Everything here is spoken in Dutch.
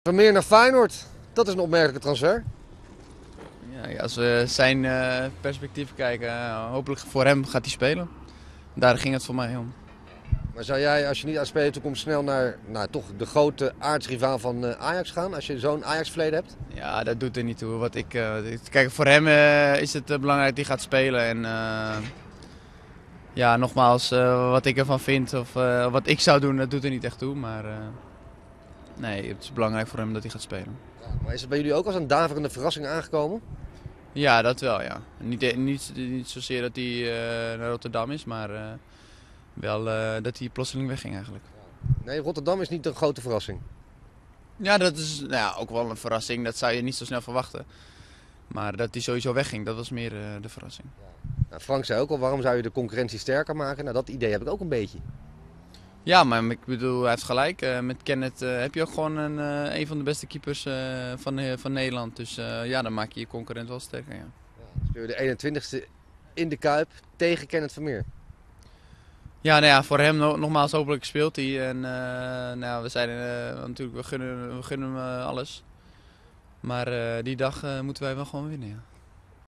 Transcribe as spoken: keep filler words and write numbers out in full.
Vermeer naar Feyenoord, dat is een opmerkelijke transfer. Ja, als we zijn uh, perspectief kijken, uh, hopelijk voor hem gaat hij spelen. Daar ging het voor mij om. Maar zou jij, als je niet aan spelen toekomt, snel naar nou, toch de grote aardsrivaal van uh, Ajax gaan? Als je zo'n Ajax-verleden hebt? Ja, dat doet er niet toe. Wat ik, uh, kijk, voor hem uh, is het uh, belangrijk dat hij gaat spelen. En uh, ja, nogmaals, uh, wat ik ervan vind of uh, wat ik zou doen, dat doet er niet echt toe. Maar uh, nee, het is belangrijk voor hem dat hij gaat spelen. Ja, maar is het bij jullie ook als een daverende verrassing aangekomen? Ja, dat wel, ja. Niet, niet, niet zozeer dat hij uh, naar Rotterdam is, maar uh, wel uh, dat hij plotseling wegging eigenlijk. Nee, Rotterdam is niet een grote verrassing. Ja, dat is nou ja, ook wel een verrassing. Dat zou je niet zo snel verwachten. Maar dat hij sowieso wegging, dat was meer uh, de verrassing. Nou, Frank zei ook al, waarom zou je de concurrentie sterker maken? Nou, dat idee heb ik ook een beetje. Ja, maar ik bedoel, hij heeft gelijk. Uh, met Kenneth uh, heb je ook gewoon een, uh, een van de beste keepers uh, van, uh, van Nederland. Dus uh, ja, dan maak je je concurrent wel sterker, ja. Ja, speel je de eenentwintigste in de Kuip tegen Kenneth Vermeer. Ja, nou ja, voor hem no nogmaals hopelijk speelt hij. En uh, nou, we zijn uh, natuurlijk, we gunnen, we gunnen hem uh, alles. Maar uh, die dag uh, moeten wij wel gewoon winnen, ja.